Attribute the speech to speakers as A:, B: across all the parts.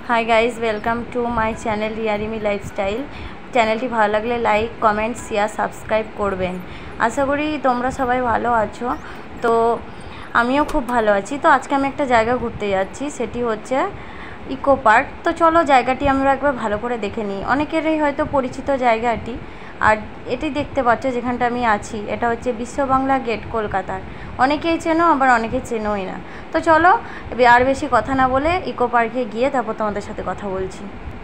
A: High guys welcome to my channel Riya lifestyle. चैनलटी भालो लागले लाइक कमेंट शेयर सबसक्राइब करबेन। आशा करी तोमरा सबाई भालो आछो। तो आमिও खूब भालो आछि। तो आज के आमि एकटा जायगा घुरते जाচ্ছি, सेटी होच्छे इको पार्क। तो चलो जायगाटी आमरा एकबार भालो करे देखे निই। अनेकेरই হয়তো পরিচিত জায়গাটি। আর এটি দেখতে পাচ্ছ যেখানটা আমি আছি, এটা হচ্ছে বিশ্ব বাংলা গেট কলকাতার। অনেকেই চেনো, আবার অনেকে চেনোই না। তো চলো আর বেশি কথা না বলে ইকো পার্কে গিয়ে তারপর তোমাদের সাথে কথা বলছি।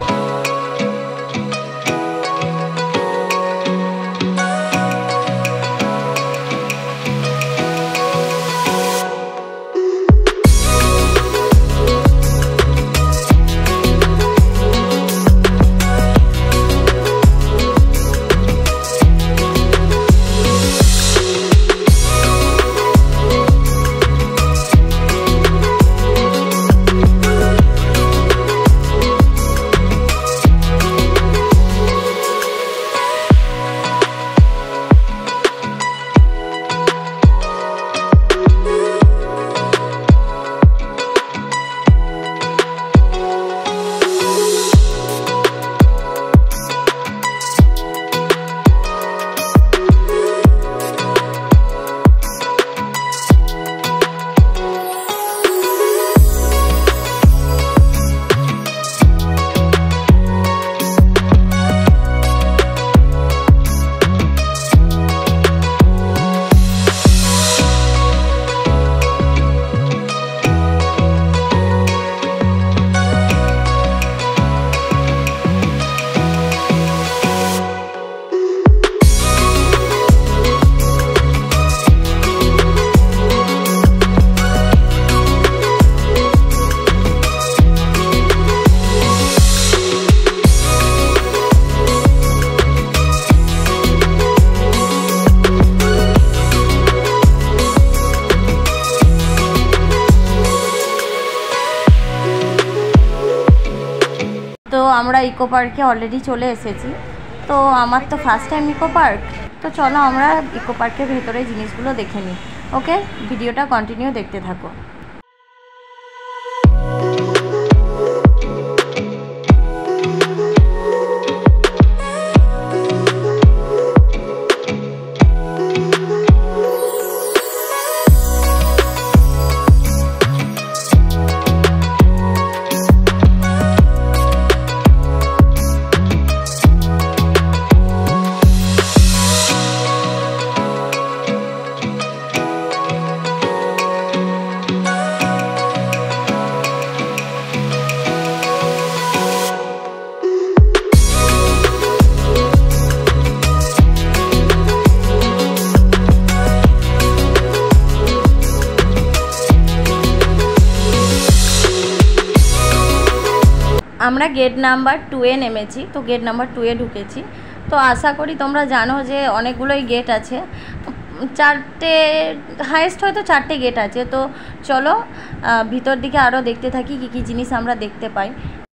A: तो আমরা ইকো পার্কে অলরেডি চলে এসেছি। তো আমার তো ফার্স্ট টাইম ইকো পার্ক। তো চলো আমরা ইকো পার্কের ভেতরে জিনিসগুলো দেখে নিই। ওকে, ভিডিওটা কন্টিনিউ দেখতে থাকো। আমরা গেট নাম্বার 2 এ নেমেছি। তো গেট নাম্বার 2 এ ঢুকেছি। তো আশা করি তোমরা জানো যে অনেকগুলোই গেট আছে, 4টে হাইয়েস্ট হয়তো 4টে গেট আছে। তো চলো ভিতর দিকে আরও দেখতে থাকি কী কী জিনিস আমরা দেখতে পাই।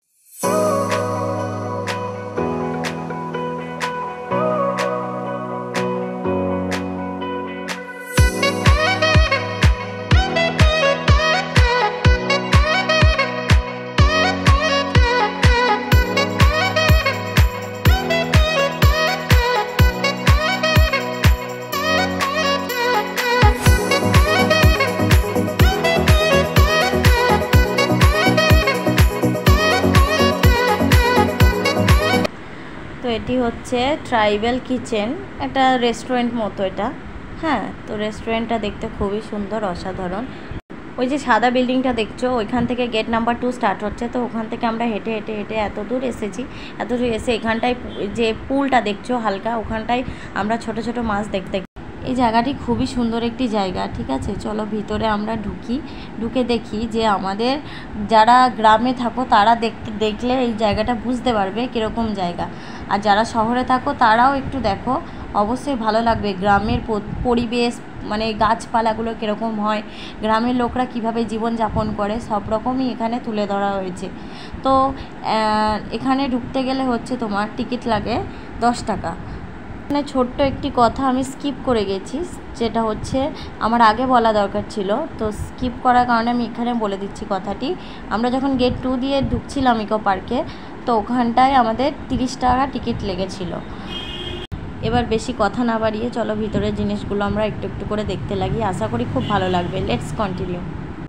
A: তো এটি হচ্ছে ট্রাইবাল কিচেন, একটা রেস্টুরেন্ট মতো এটা। হ্যাঁ, তো রেস্টুরেন্টটা দেখতে খুবই সুন্দর, অসাধারণ। ওই যে সাদা বিল্ডিংটা দেখছো, ওইখান থেকে গেট নাম্বার 2 স্টার্ট হচ্ছে। তো ওখান থেকে আমরা হেঁটে হেঁটে হেঁটে এত দূর এসেছি। এত দূর এসে এখানটায় যে পুলটা দেখছো হালকা, ওখানটায় আমরা ছোট ছোট মাছ দেখতে। এই জায়গাটি খুবই সুন্দর একটি জায়গা। ঠিক আছে, চলো ভিতরে আমরা ঢুকে দেখি যে আমাদের যারা গ্রামে থাকো তারা দেখলে এই জায়গাটা বুঝতে পারবে কীরকম জায়গা। আর যারা শহরে থাকো তারাও একটু দেখো, অবশ্যই ভালো লাগবে। গ্রামের পরিবেশ মানে গাছপালাগুলো কীরকম হয়, গ্রামের লোকরা কীভাবে জীবনযাপন করে, সব রকমই এখানে তুলে ধরা হয়েছে। তো এখানে ঢুকতে গেলে হচ্ছে তোমার টিকিট লাগে 10 টাকা। মানে ছোট্ট একটি কথা আমি স্কিপ করে গেছি, যেটা হচ্ছে আমার আগে বলা দরকার ছিল, তো স্কিপ করার কারণে আমি এখানে বলে দিচ্ছি কথাটি। আমরা যখন গেট 2 দিয়ে ঢুকছিলাম ইকো পার্কে, তো ওখানটায় আমাদের 30 টাকা টিকিট লেগেছিল। এবার বেশি কথা না বাড়িয়ে চলো ভিতরের জিনিসগুলো আমরা একটু একটু করে দেখতে লাগি, আশা করি খুব ভালো লাগবে। Let's continue.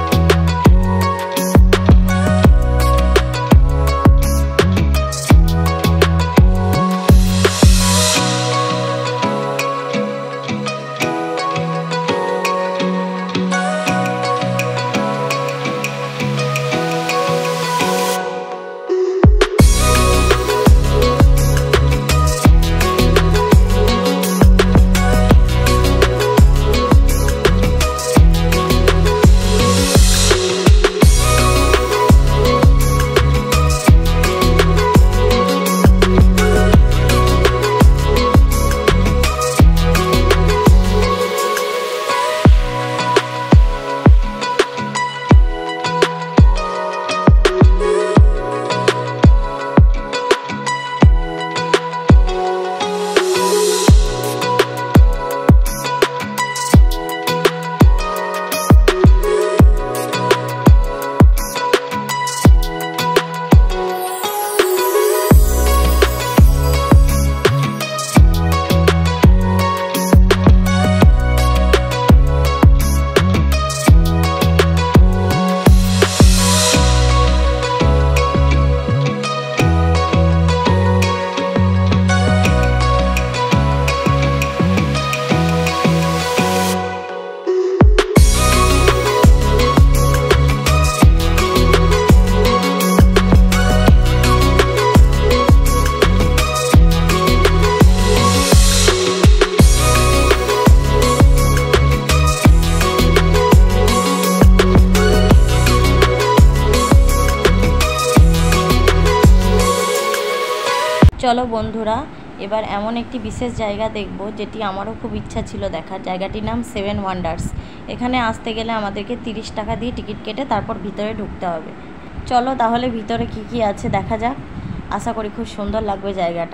A: চলো বন্ধুরা, এবার এমন একটি বিশেষ জায়গা দেখব যেটি আমারও খুব ইচ্ছা ছিল দেখার। জায়গাটির নাম 7 ওয়ান্ডার্স। এখানে আসতে গেলে আমাদেরকে 30 টাকা দিয়ে টিকিট কেটে তারপর ভিতরে ঢুকতে হবে। চলো তাহলে ভিতরে কি কি আছে দেখা যাক, আশা করি খুব সুন্দর লাগবে জায়গাটা।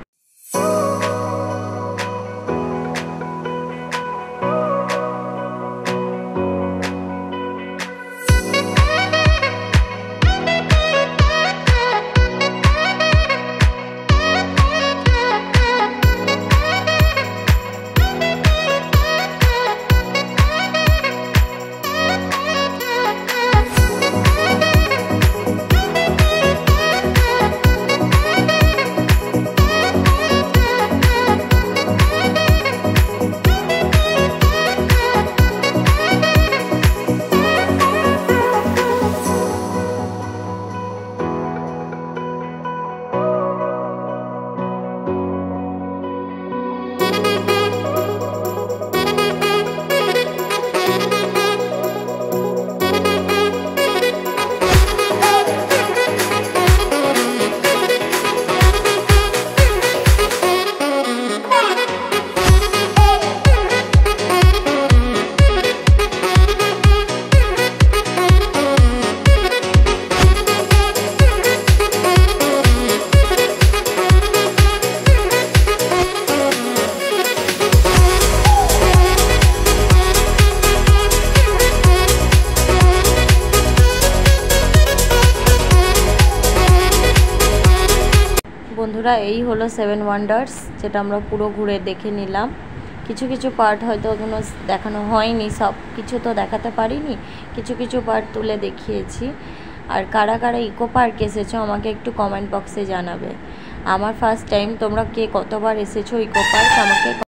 A: বন্ধুরা, এই হলো 7 ওয়ান্ডার্স, যেটা আমরা পুরো ঘুরে দেখে নিলাম। কিছু কিছু পার্ট হয়তো কোনো দেখানো হয়নি, সব কিছু তো দেখাতে পারিনি, কিছু কিছু পার্ট তুলে দেখিয়েছি। আর কারা কারা ইকো পার্ক এসেছো আমাকে একটু কমেন্ট বক্সে জানাবে। আমার ফার্স্ট টাইম, তোমরা কে কতবার এসেছো ইকো পার্ক আমাকে